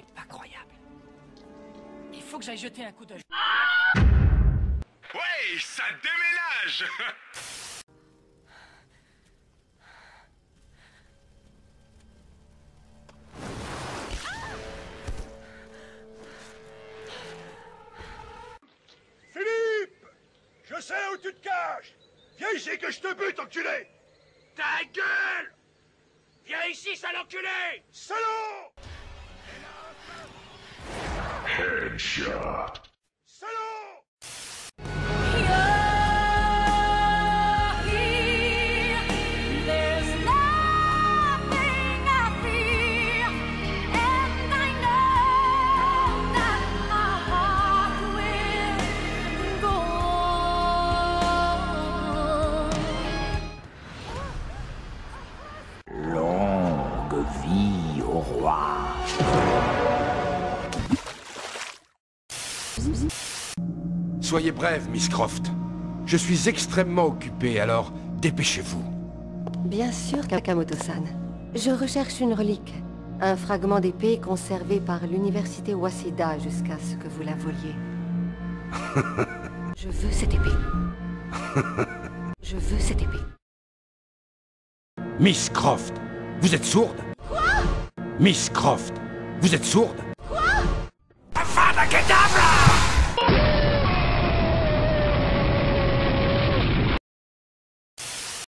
Incroyable. Il faut que j'aille jeter un coup d'œil. Ouais, ça déménage. Philippe! Je sais où tu te caches! Viens ici que je te bute, enculé! Ta gueule! Viens ici, sale enculé! Salaud! Headshot. Salaud! Longue vie au roi. Soyez brève, Miss Croft. Je suis extrêmement occupé, alors dépêchez-vous. Bien sûr, Kakamoto-san. Je recherche une relique. Un fragment d'épée conservé par l'université Waseda jusqu'à ce que vous la voliez. Je veux cette épée. Je veux cette épée. Miss Croft, vous êtes sourde? Quoi? Miss Croft, vous êtes sourde?